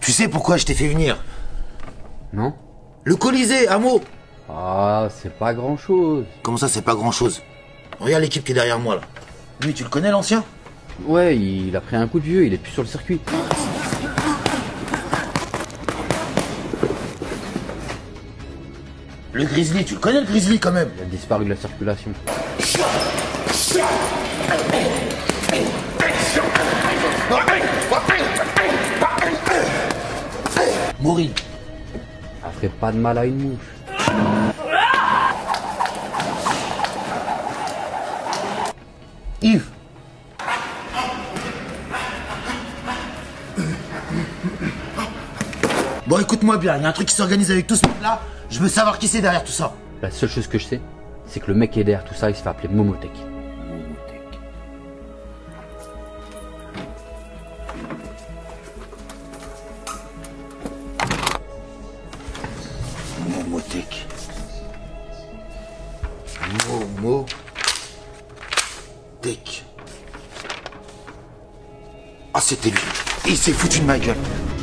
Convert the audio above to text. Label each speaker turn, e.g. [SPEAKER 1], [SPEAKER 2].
[SPEAKER 1] Tu sais pourquoi je t'ai fait venir?
[SPEAKER 2] Non?
[SPEAKER 1] Le Colisée, Hameau.
[SPEAKER 2] Ah, c'est pas grand chose.
[SPEAKER 1] Comment ça, c'est pas grand-chose? Regarde l'équipe qui est derrière moi, là. Lui, tu le connais, l'ancien?
[SPEAKER 2] Ouais, il a pris un coup de vieux, il est plus sur le circuit.
[SPEAKER 1] Le Grizzly, tu le connais, le Grizzly, quand même?
[SPEAKER 2] Il a disparu de la circulation.
[SPEAKER 1] Maureen.
[SPEAKER 2] Elle ferait pas de mal à une mouche.
[SPEAKER 1] Yves. Bon, écoute-moi bien, il y a un truc qui s'organise avec tout ce monde-là. Je veux savoir qui c'est derrière tout ça.
[SPEAKER 2] La seule chose que je sais, c'est que le mec qui est derrière tout ça, il se fait appeler Momotech.
[SPEAKER 1] Momotech. Momotech. Ah, c'était lui. Il s'est foutu de ma gueule.